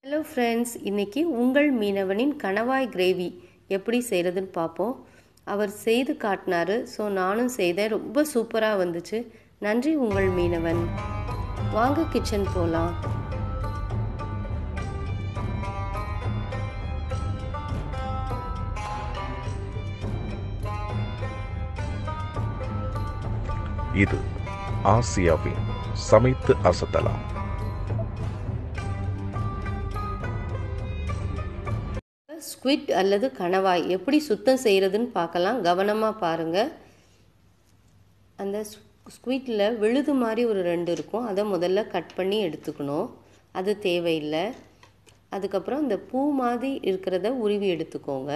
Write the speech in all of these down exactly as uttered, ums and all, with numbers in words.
Hello friends, இன்றைக்கி உங்கள் மீனவனின் கணவாய் கிரேவி எப்படி செய்கிறதுன்னு பார்ப்போம். அவர் செய்து காட்டினார். ஸோ நானும் செய்தேன். ரொம்ப சூப்பராக வந்துச்சு. நன்றி உங்கள் மீனவன். வாங்க கிச்சன் போகலாம். இது ஆசியாவின் சமைத்து அசத்தலாம். ஸ்குவிட் அல்லது கணவாய் எப்படி சுத்தம் செய்கிறதுன்னு பார்க்கலாம். கவனமாக பாருங்கள். அந்த ஸ்குவிட்டில் விழுது மாதிரி ஒரு ரெண்டு இருக்கும். அதை முதல்ல கட் பண்ணி எடுத்துக்கணும். அது தேவையில்லை. அதுக்கப்புறம் இந்த பூ மாதிரி இருக்கிறத உருவி எடுத்துக்கோங்க.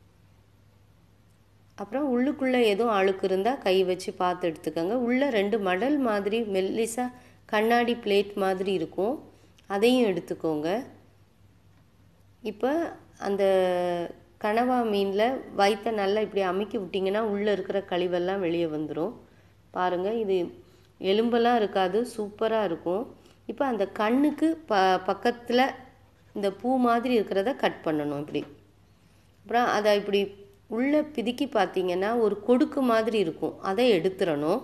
அப்புறம் உள்ளுக்குள்ளே எதுவும் அழுக்கு இருந்தால் கை வச்சு பார்த்து எடுத்துக்கோங்க. உள்ளே ரெண்டு மடல் மாதிரி மெல்லிசாக கண்ணாடி பிளேட் மாதிரி இருக்கும். அதையும் எடுத்துக்கோங்க. இப்போ அந்த கனவா மீனில் வயிற்றை நல்லா இப்படி அமுக்கி விட்டிங்கன்னா உள்ளே இருக்கிற கழிவெல்லாம் வெளியே வந்துடும். பாருங்கள், இது எலும்பெல்லாம் இருக்காது, சூப்பராக இருக்கும். இப்போ அந்த கண்ணுக்கு ப பக்கத்தில் இந்த பூ மாதிரி இருக்கிறத கட் பண்ணணும் இப்படி. அப்புறம் அதை இப்படி உள்ளே பிதுக்கி பார்த்தீங்கன்னா ஒரு கொடுக்கு மாதிரி இருக்கும். அதை எடுத்துடணும்.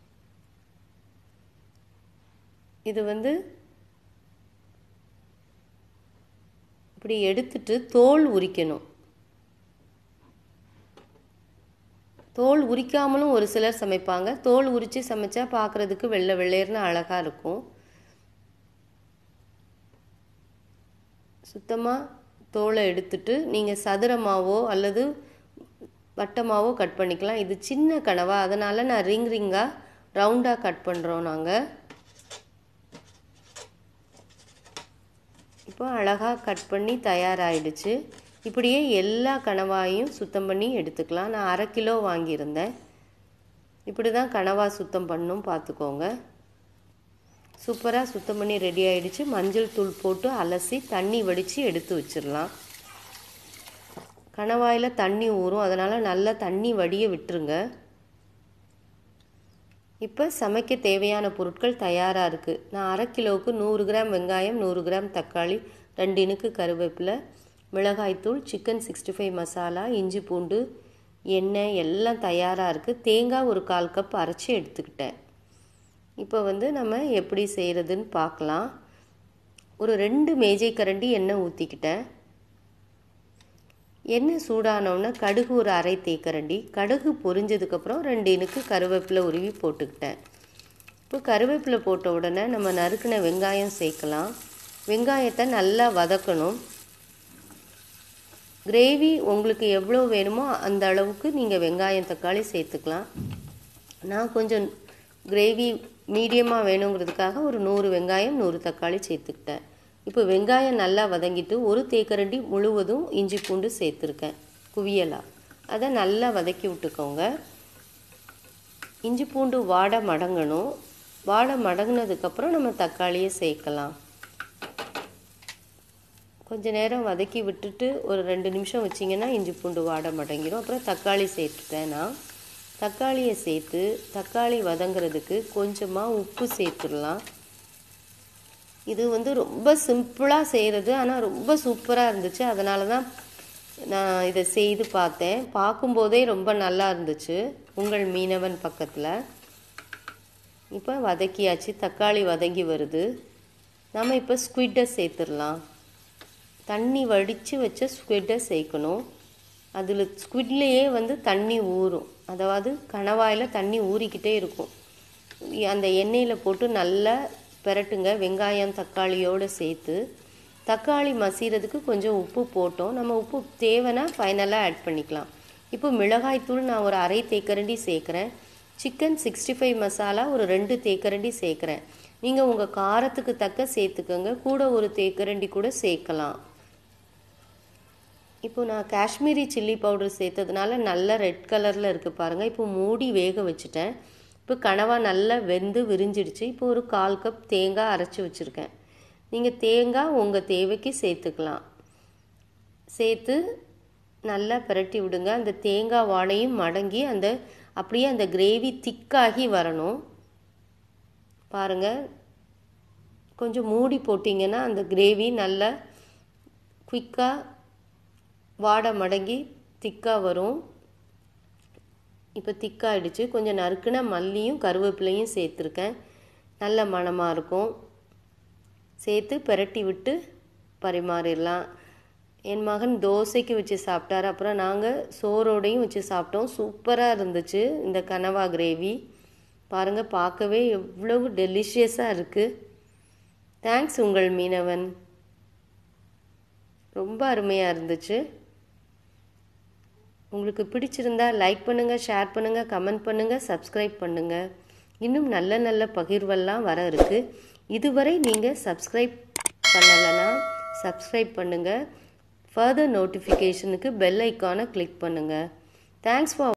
இது வந்து இப்படி எடுத்துட்டு தோல் உரிக்கணும். தோல் உரிக்காமலும் ஒரு சிலர் சமைப்பாங்க. தோல் உரித்து சமைச்சா பார்க்குறதுக்கு வெள்ளை வெள்ளையர்னு அழகாக இருக்கும். சுத்தமாக தோலை எடுத்துட்டு நீங்கள் சதுரமாவோ அல்லது வட்டமாவோ கட் பண்ணிக்கலாம். இது சின்ன கனவா, அதனால் நான் ரிங் ரிங்காக ரவுண்டாக கட் பண்ணுறோம் நாங்கள். இப்போ அழகாக கட் பண்ணி தயாராகிடுச்சு. இப்படியே எல்லா கனவாயும் சுத்தம் பண்ணி எடுத்துக்கலாம். நான் அரை கிலோ வாங்கியிருந்தேன். இப்படி தான் கனவா சுத்தம் பண்ணணும், பார்த்துக்கோங்க. சூப்பராக சுத்தம் பண்ணி ரெடி ஆகிடுச்சு. மஞ்சள் தூள் போட்டு அலசி தண்ணி வடித்து எடுத்து வச்சிடலாம். கணவாயில் தண்ணி ஊறும், அதனால் நல்லா தண்ணி வடிய விட்டுருங்க. இப்போ சமைக்க தேவையான பொருட்கள் தயாராக இருக்குது. நான் அரை கிலோவுக்கு நூறு கிராம் வெங்காயம், நூறு கிராம் தக்காளி, ரெண்டு இனுக்கு கருவேப்பிலை, மிளகாய்த்தூள், சிக்கன் சிக்ஸ்டி ஃபைவ் மசாலா, இஞ்சி பூண்டு, எண்ணெய் எல்லாம் தயாராக இருக்குது. தேங்காய் ஒரு கால் கப் அரைச்சி எடுத்துக்கிட்டேன். இப்போ வந்து நம்ம எப்படி செய்கிறதுன்னு பார்க்கலாம். ஒரு ரெண்டு மேஜை கரண்டி எண்ணெய் ஊற்றிக்கிட்டேன். எண்ணெய் சூடானோன்னா கடுகு ஒரு அரை தேக்கரண்டி, கடுகு பொரிஞ்சதுக்கப்புறம் ரெண்டு இனுக்கு கருவேப்பிலை உருவி போட்டுக்கிட்டேன். இப்போ கருவேப்பிலை போட்ட உடனே நம்ம நறுக்கின வெங்காயம் சேர்க்கலாம். வெங்காயத்தை நல்லா வதக்கணும். கிரேவி உங்களுக்கு எவ்வளோ வேணுமோ அந்த அளவுக்கு நீங்கள் வெங்காயம் தக்காளி சேர்த்துக்கலாம். நான் கொஞ்சம் கிரேவி மீடியமாக வேணுங்கிறதுக்காக ஒரு நூறு வெங்காயம் நூறு தக்காளி சேர்த்துக்கிட்டேன். இப்போ வெங்காயம் நல்லா வதங்கிட்டு ஒரு தேக்கரண்டி முழுவதும் இஞ்சி பூண்டு சேர்த்துருக்கேன் குவியலாக. அதை நல்லா வதக்கி விட்டுக்கோங்க. இஞ்சி பூண்டு வாடை மடங்கணும். வாடை மடங்கினதுக்கப்புறம் நம்ம தக்காளியை சேர்க்கலாம். கொஞ்சம் நேரம் வதக்கி விட்டுட்டு ஒரு ரெண்டு நிமிஷம் வச்சிங்கன்னா இஞ்சி பூண்டு வாடை மடங்கிடும். அப்புறம் தக்காளி சேர்த்துட்டேன் நான். தக்காளியை சேர்த்து தக்காளி வதங்கிறதுக்கு கொஞ்சமாக உப்பு சேர்த்துடலாம். இது வந்து ரொம்ப சிம்பிளாக செய்கிறது, ஆனால் ரொம்ப சூப்பராக இருந்துச்சு. அதனால தான் நான் இதை செய்து பார்த்தேன். பார்க்கும்போதே ரொம்ப நல்லா இருந்துச்சு. உங்கள் மீனவன் பக்கத்தில். இப்போ வதக்கியாச்சு. தக்காளி வதங்கி வருது. நம்ம இப்போ ஸ்குவிட்டை சேர்த்துடலாம். தண்ணி வடித்து வச்ச ஸ்குவிட்டை சேர்க்கணும். அதில் ஸ்குவிட்லேயே வந்து தண்ணி ஊறும். அதாவது கணவாயில் தண்ணி ஊறிக்கிட்டே இருக்கும். அந்த எண்ணெயில் போட்டு நல்லா பெரட்டுங்க. வெங்காயம் தக்காளியோடு சேர்த்து தக்காளி மசிகிறதுக்கு கொஞ்சம் உப்பு போட்டோம். நம்ம உப்பு தேவைன்னா ஃபைனலாக ஆட் பண்ணிக்கலாம். இப்போ மிளகாய்த்தூள் நான் ஒரு அரை தேக்கரண்டி சேர்க்குறேன். சிக்கன் சிக்ஸ்டி ஃபைவ் மசாலா ஒரு ரெண்டு தேக்கரண்டி சேர்க்குறேன். நீங்கள் உங்கள் காரத்துக்கு தக்க சேர்த்துக்கோங்க. கூட ஒரு தேக்கரண்டி கூட சேர்க்கலாம். இப்போ நான் காஷ்மீரி சில்லி பவுடர் சேர்த்ததுனால நல்ல ரெட் கலரில் இருக்குது பாருங்கள். இப்போ மூடி வேக வச்சுட்டேன். இப்போ கனவா நல்லா வெந்து விரிஞ்சிடுச்சு. இப்போ ஒரு கால் கப் தேங்காய் அரைச்சி வச்சுருக்கேன். நீங்கள் தேங்காய் உங்கள் தேவைக்கு சேர்த்துக்கலாம். சேர்த்து நல்லா பிரட்டி விடுங்க. அந்த தேங்காய் வாடையும் மடங்கி அந்த அப்படியே அந்த கிரேவி திக்காகி வரணும். பாருங்கள், கொஞ்சம் மூடி போட்டிங்கன்னா அந்த கிரேவி நல்லா குயிக்காக வாடை மடங்கி திக்காக வரும். இப்போ திக்காகிடுச்சு. கொஞ்சம் நறுக்குன மல்லியும் கருவேப்பிலையும் சேர்த்துருக்கேன். நல்ல மணமாக இருக்கும். சேர்த்து பிரட்டி விட்டு பரிமாறிடலாம். என் மகன் தோசைக்கு வச்சு சாப்பிட்டார். அப்புறம் நாங்கள் சோறோடையும் வச்சு சாப்பிட்டோம். சூப்பராக இருந்துச்சு இந்த கனவா கிரேவி. பாருங்கள், பார்க்கவே எவ்வளவு டெலிஷியஸாக இருக்குது. தேங்க்ஸ் உங்கள் மீனவன். ரொம்ப அருமையாக இருந்துச்சு. உங்களுக்கு பிடிச்சிருந்தா லைக் பண்ணுங்கள், ஷேர் பண்ணுங்கள், கமெண்ட் பண்ணுங்கள், சப்ஸ்கிரைப் பண்ணுங்கள். இன்னும் நல்ல நல்ல பகிர்வெல்லாம் வர இருக்குது. இதுவரை நீங்கள் சப்ஸ்கிரைப் பண்ணலைன்னா சப்ஸ்கிரைப் பண்ணுங்கள். ஃபர்தர் நோட்டிஃபிகேஷனுக்கு பெல் ஐக்கானை கிளிக் பண்ணுங்கள். Thanks for